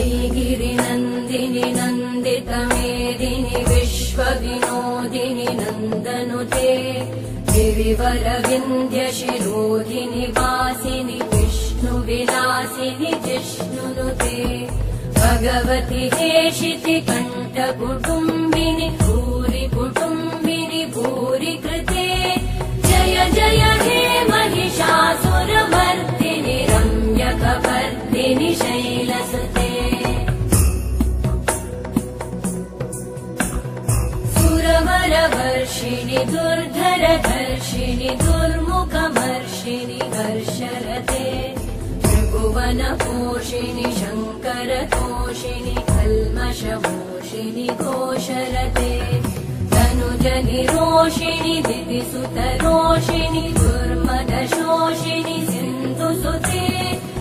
वैगिरिनन्दिनि नन्दितमेदिनि विश्वविनोदिनि नन्दनुते गिरिवरविन्ध्यशिरोधिनि वासिनि विष्णुविलासिनि जिष्णुनुते भगवति हेशिति कण्ठकुटुम्बिनि भूरि कुटुम्बिनि भूरि कृते जय जय हे महिषासुरमर्दिनि रम्यकपर्दिनि शैलसुते सुरवरवर्षिणि दुर्धरधर्षिणि दुर्मुखमर्षिणि हर्षरते त्रिभुवनपोषिणि शङ्करतोषिणि कल्मषमोषिणि घोषरते तनुजनिरोषिणि दिविसुतरोषिणि दुर्मदशोषिणि सिन्धुसुते